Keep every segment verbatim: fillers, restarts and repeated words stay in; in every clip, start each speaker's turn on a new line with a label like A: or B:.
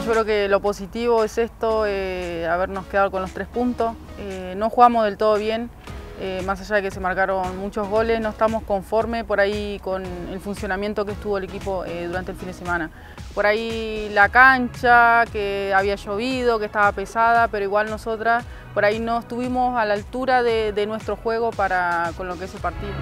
A: yo creo que lo positivo es esto, eh, habernos quedado con los tres puntos. Eh, no jugamos del todo bien, eh, más allá de que se marcaron muchos goles, no estamos conformes por ahí con el funcionamiento que estuvo el equipo eh, durante el fin de semana. Por ahí la cancha, que había llovido, que estaba pesada, pero igual nosotras por ahí no estuvimos a la altura de, de nuestro juego para, con lo que es el partido.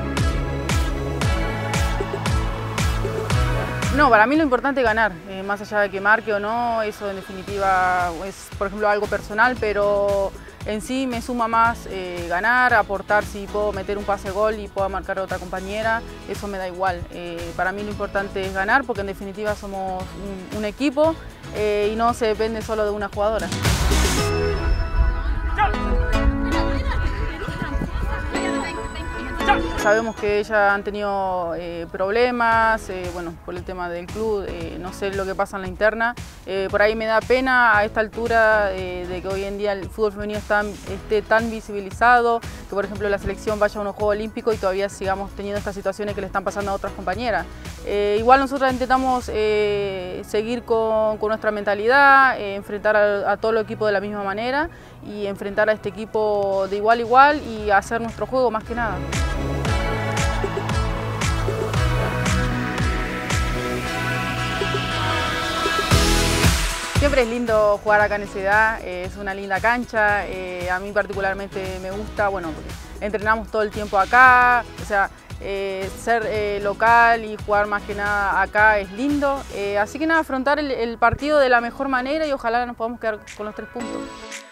A: No, para mí lo importante es ganar, eh, más allá de que marque o no, eso en definitiva es, por ejemplo, algo personal, pero en sí me suma más eh, ganar, aportar si puedo meter un pase gol y puedo marcar a otra compañera, eso me da igual. Eh, para mí lo importante es ganar porque en definitiva somos un, un equipo eh, y no se depende solo de una jugadora. Sabemos que ellas han tenido eh, problemas, eh, bueno, por el tema del club, eh, no sé lo que pasa en la interna. Eh, por ahí me da pena a esta altura eh, de que hoy en día el fútbol femenino está, esté tan visibilizado, que por ejemplo la selección vaya a unos Juegos Olímpicos y todavía sigamos teniendo estas situaciones que le están pasando a otras compañeras. Eh, igual nosotros intentamos eh, seguir con, con nuestra mentalidad, eh, enfrentar a, a todo el equipo de la misma manera y enfrentar a este equipo de igual a igual y hacer nuestro juego más que nada. Siempre es lindo jugar acá en esa edad, eh, es una linda cancha, eh, a mí particularmente me gusta, bueno, porque entrenamos todo el tiempo acá, o sea, eh, ser eh, local y jugar más que nada acá es lindo, eh, así que nada, afrontar el, el partido de la mejor manera y ojalá nos podamos quedar con los tres puntos.